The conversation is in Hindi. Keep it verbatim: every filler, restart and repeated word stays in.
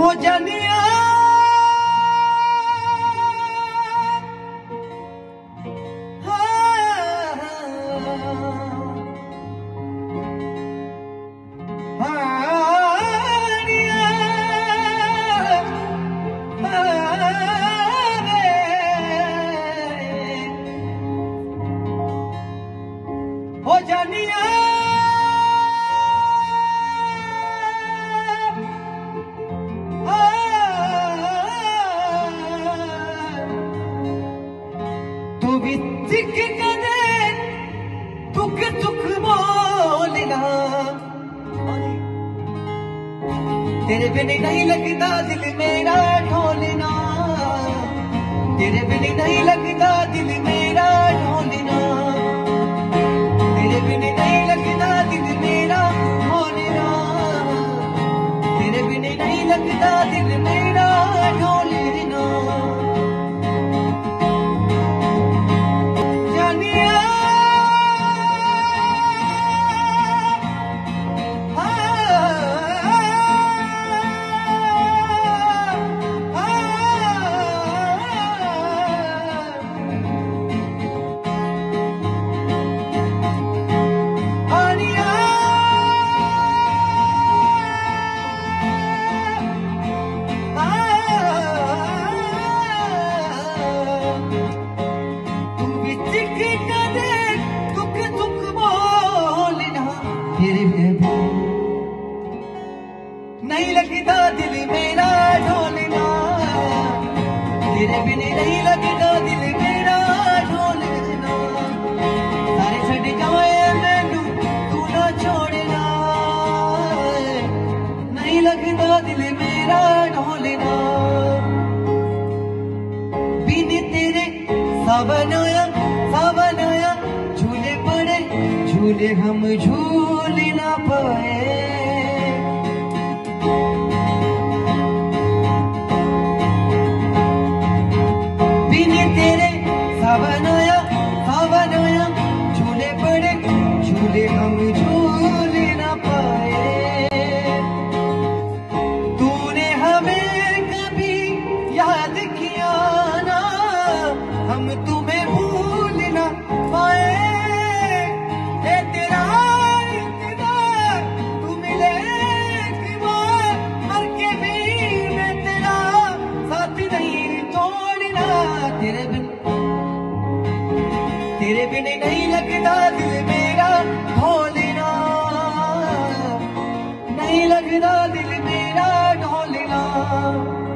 हो जानिया हो जानिया तू भी चिक कदे दुख दुख बोलना तेरे बिन नहीं लगता दिल मेरा ढोलना तेरे बिन नहीं लगता दिल मेरा ढोलना तेरे बिन नहीं लगता दिल मेरा ढोलना तेरे बिन नहीं लगता दिल मेरा ढोलना जानिया नहीं लगता दिल मेरा ढोलना तेरे बिन नहीं लगता दिल मेरा ढोलना सारे छड़ जाए मैनू तू ना छोड़ना नहीं लगता दिल मेरा ढोलना बिन तेरे सावन आया सावन आया झूले पड़े झूले हम झूल ना पाए तेरे सावन आया सावन आया झूले पड़े झूले हम झूल ना पाए तूने हमें कभी याद किया ना हम तुम्हें भूल ना पाए ए तेरा इंतजार तू मिले एक बार मर के भी मैं तेरा साथ नहीं तोड़ना तेरे बिन तेरे बिन नहीं लगता दिल मेरा ढोलना नहीं लगता दिल मेरा ढोलना।